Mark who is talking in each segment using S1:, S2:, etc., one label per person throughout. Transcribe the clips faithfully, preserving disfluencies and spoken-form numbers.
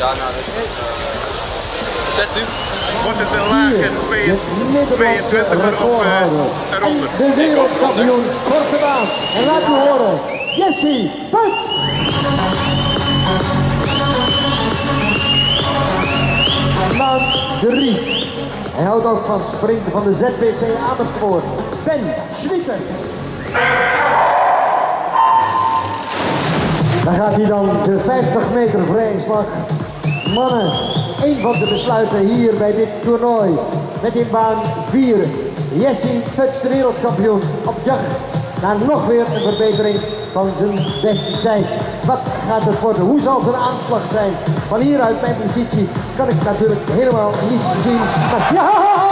S1: Ja, nou, dat is het. Wat zegt u?
S2: Wordt het een lage tweeëntwintig of uh, eronder?
S3: De wereldkampioen korte baan. En laat u horen, Jesse Put! Maan drie. Hij houdt ook van sprinten van de Z W C Amersfoort. Ben Schwieter. Dan gaat hij dan de vijftig meter vrije slag. Mannen, één van de besluiten hier bij dit toernooi. Met in baan vier. Jesse Puts, de wereldkampioen, op jacht naar nog weer een verbetering van zijn beste tijd. Wat gaat het worden? Hoe zal zijn aanslag zijn? Van hieruit mijn positie kan ik natuurlijk helemaal niets zien. Maar ja!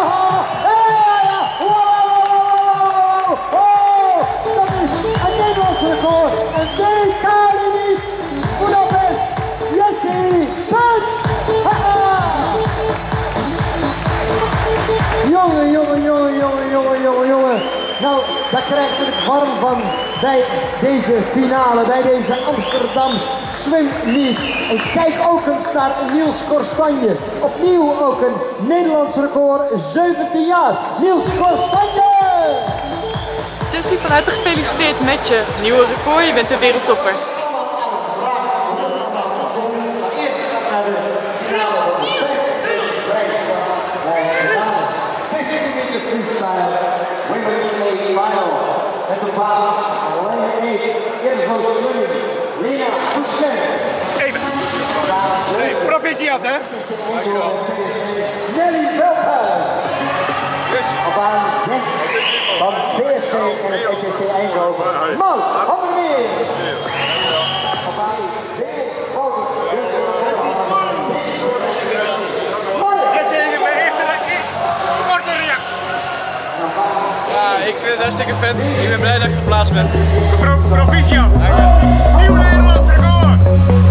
S3: Dat is een Nederlands record. Een W K-limiet. Budapest. Jesse Put! Jongen, jongen, jongen, jongen, jongen, jongen, jongen. Nou, daar krijg ik het warm van bij deze finale, bij deze Amsterdam Swim Meet. En kijk ook eens naar Niels Korstanje. Opnieuw ook een Nederlands record, zeventien jaar. Niels Korstanje!
S4: Jesse, van harte gefeliciteerd met je nieuwe record. Je bent een wereldtopper.
S2: Even. Nee, proficiat, hè?
S3: Nelly Veldhuis. Op baan zes van V S V en het N P C Eindhoven. Man, Hammermeer. Op baan vier van
S2: Jesse, mijn eerste korte reactie.
S1: Ja, ik vind het hartstikke vet. Ik ben blij dat ik geplaatst ben.
S2: Pro proficiat. Nieuw Nederlands record.